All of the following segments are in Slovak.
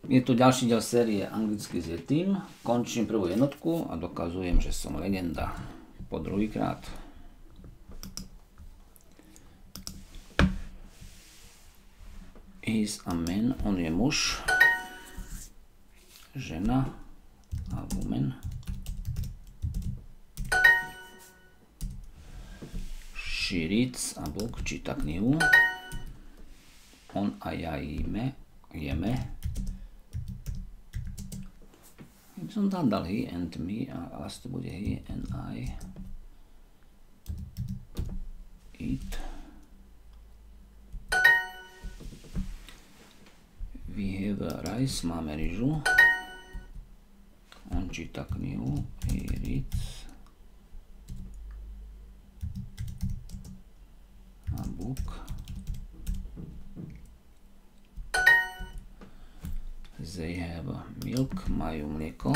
Je tu ďalší diel série Anglicky s Yetim. Končím prvú jednotku a dokazujem, že som legenda. Po druhýkrát. Is a man, on je muž. Žena a woman. She reads a book, číta knihu. On a ja jeme. Som tam dal he and me, a asi to bude he and I eat. We have rice, máme ryžu. On číta knihu, he reads a book. They have milk, majú mlieko.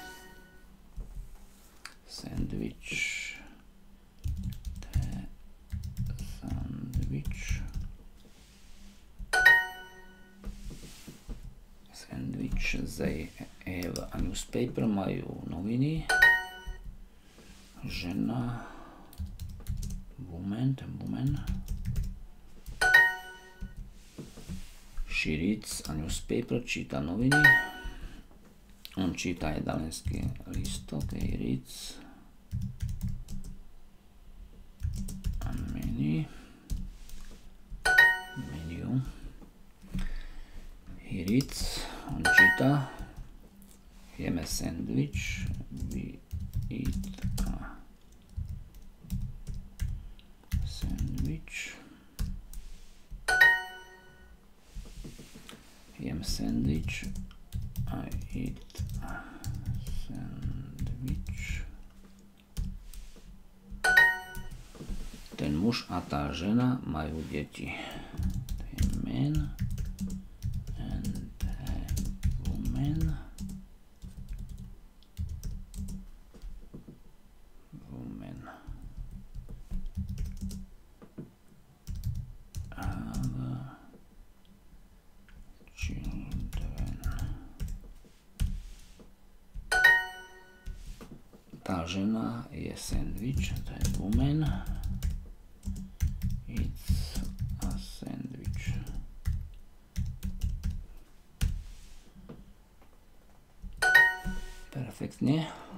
Sandwich. They have a newspaper, majú noviny. Žena. Woman. She reads a newspaper, číta noviny. On číta jedalenský lístok, he reads a menu. He reads, on číta, jeme sandwich, we eat a sandwich. Jem sandwich, I eat a sandwich. Ten muž a tá žena majú deti. The man and the woman. Tá žena je sandwich, to je woman. It's a sandwich. Perfektne.